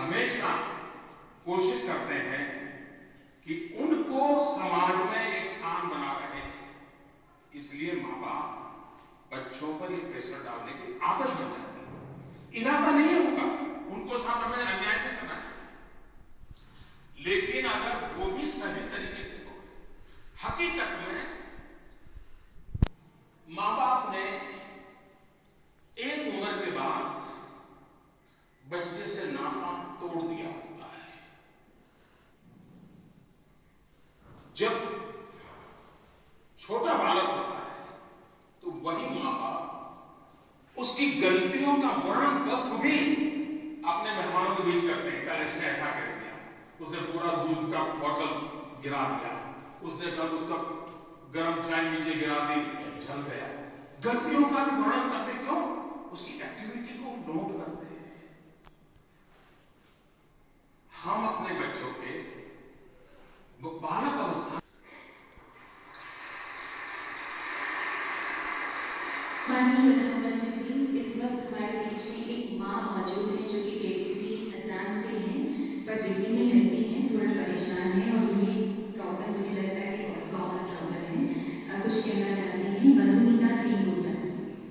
हमेशा कोशिश करते हैं कि उनको समाज में एक स्थान बना रहे। इसलिए माँ बाप बच्चों पर ये प्रेशर डालने की आदत बन जाती है। इरादा नहीं होगा, उनको साथ हमें अन्याय नहीं करना है, लेकिन अगर वो भी सही तरीके से हो। हकीकत में माँ बाप ने एक उम्र के बाद बच्चे से नाता तोड़ दिया होता है। जब छोटा बालक होता है तो वही माँ बाप उसकी गलतियों का वर्णन बखूबी अपने मेहमानों के बीच करते हैं। कल इसने ऐसा कर दिया, उसने पूरा दूध का बोतल गिरा दिया, उसने कल उसका गर्म चाय नीचे गिरा दी, जल गया। गलतियों का भी वर्णन करते, क्यों? उसकी एक्टिविटी को नोट करते हैं। हम अपने बच्चों के बालक अवस्था माननीय प्रधानमंत्री जी, इस वक्त हमारे बीच में एक माँ मौजूद है जो कि बेसिकली हरियाणा से हैं, पर दिल्ली में रहती हैं, थोड़ा परेशान है और उन्हें प्रॉब्लम मुझे लगता है कि बहुत कॉमन प्रॉब्लम है। कुछ कहना चाहती हैं। मधुमिता सिंह होता है।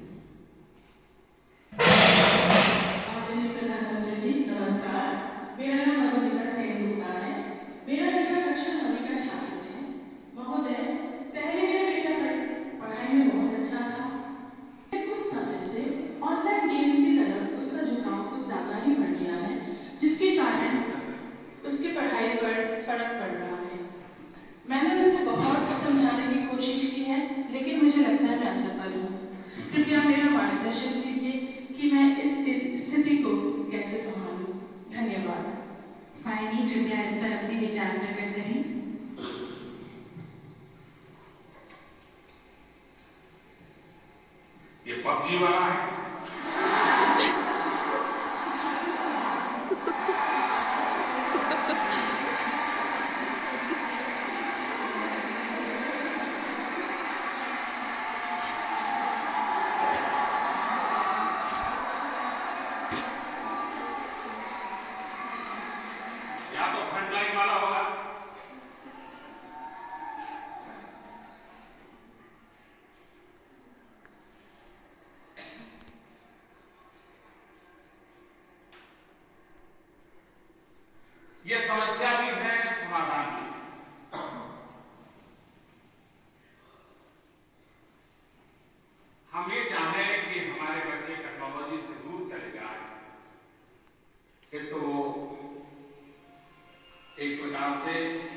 माननीय प्रधानमंत्री जी नमस्कार, मेरा नाम मधुमिता सिंह होता है। मेरा बेटा कक्षा 9वीं का छात्र है। महोदय, पहले मेरा बेटा पढ़ाई में बहुत अच्छा था। कुछ समय से ऑनलाइन गेम्स की तरफ उसका झुकाव कुछ ज्यादा ही बढ़ गया है, जिसके कारण उसकी पढ़ाई पर फर्क पड़ रहा है। मैंने उसे बहुत समझाने की कोशिश की है, लेकिन मुझे लगता है मैं असफल हूँ। कृपया मेरा मार्गदर्शन कीजिए कि मैं इस स्थिति को कैसे संभालूं। धन्यवाद। माननीय, कृपया इस पर अपने विचार प्रकट करें। ये पबजी वाला है। या तो फ्रंटलाइन वाला होगा। ये समस्या भी है, समाधान भी है। हम ये चाहें कि हमारे बच्चे टेक्नोलॉजी से दूर चले जाए, फिर तो वो एक प्रकार से